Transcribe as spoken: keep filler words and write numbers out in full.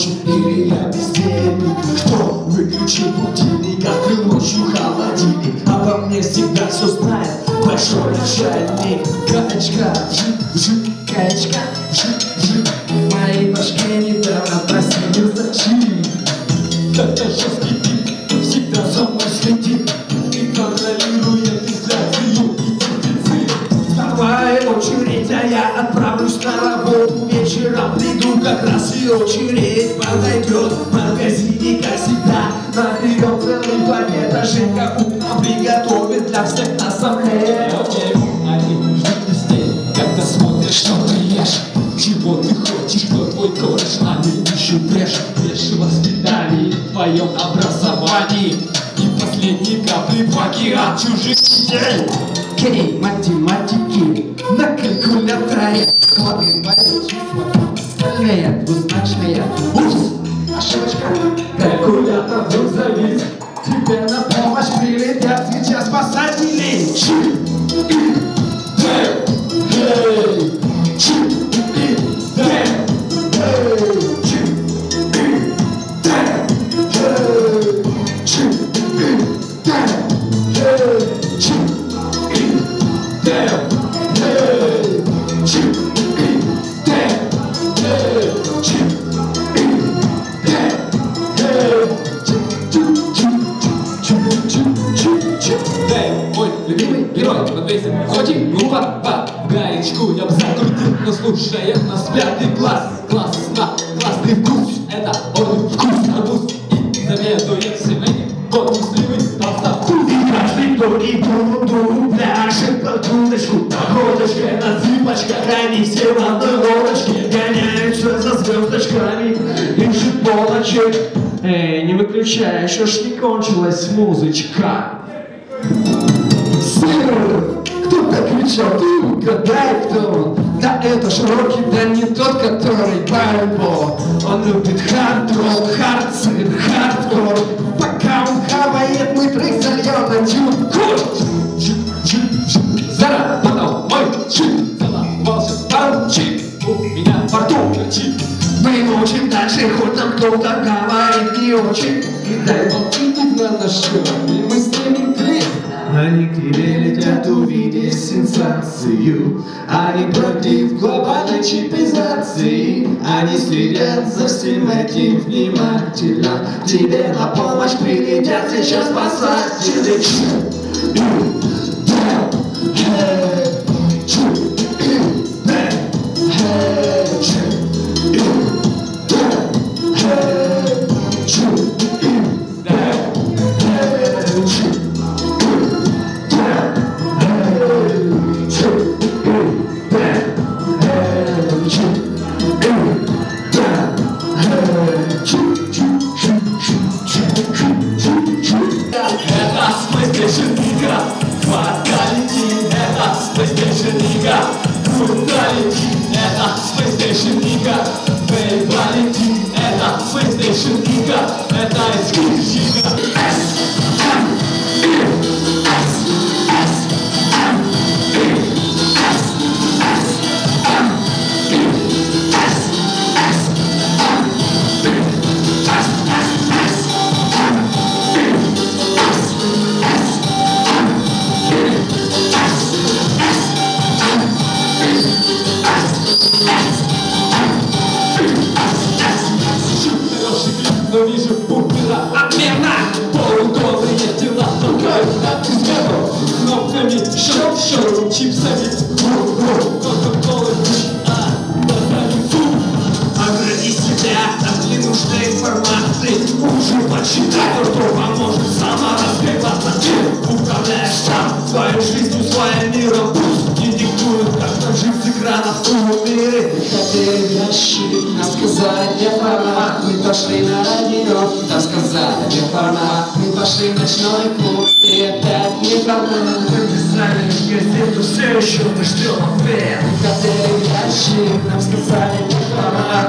ночи или я бездельник? Кто выключил будильник, открыл ночью холодильник? Обо мне всегда все знает большой начальник. Качка, вжик, вжик, качка, вжик, вжик. В моей башке недавно просили зачи. Как-то жесткий тип всегда за мной следит и контролирует инфляцию и дефицит. Вставай, очередь, а я отправлюсь на работу. Вечером приду, как раз и очередь подойдет. В магазине, как всегда, наберем целый пакет. А Женька утром приготовит для всех нас омлет. Они ждут везде, когда смотрят, что ты ешь. Чего ты хочешь, кто твой кореш, они ищут брешь. Брешь воспитали в твоем образовании и последние капли в океан чужих детей. Кей, математики на калькуляторе. Складывай мои числа, остальные двузначные. Упс, ошибочка. Калькулятор вызовет, тебе на помощь прилетят сейчас спасатели. Чип и дэм, эй, чип и дэм, эй, чип и дэм, эй, чип и дэм, эй, чип и дэм, эй, чип и дэм, эй, чип и дэм, эй, Дэм, мой любимый герой, под весом хоть глупо, в гаечку я б закрутил, но слушая нас пятый класс. Классно, классный вкус, это он вкус, арбуз и заведует всеми, вот мысливый толстовкус. И каждый кто и буду пляшет под удочку, походочкой на цыпочках, они все в одной лодочке гоняются за звездочками, ищут полочек. Эй, не выключай, еще ж не кончилась музычка. Сыр, кто-то кричал, ты угадай, кто он. Да это ж Рокки, да не тот, который Бальбо. Он любит хард-рок, хард-сыр, хардкор. Пока он хавает, мы трек зальем на тюбку. Заработал мой чип, заломался пару-чип, у меня во рту чип. Мы учим дальше, хоть там кто-то говорит не очень. И дай бог прийти на наш шоу, и мы снимем клип. Они к тебе летят, увидев сенсацию. Они против глобальной чипизации. Они следят за всем этим внимательно. Тебе на помощь прилетят сейчас спасатели. Все еще мы ждем ответ. Коты ящик, нам сказали не пора.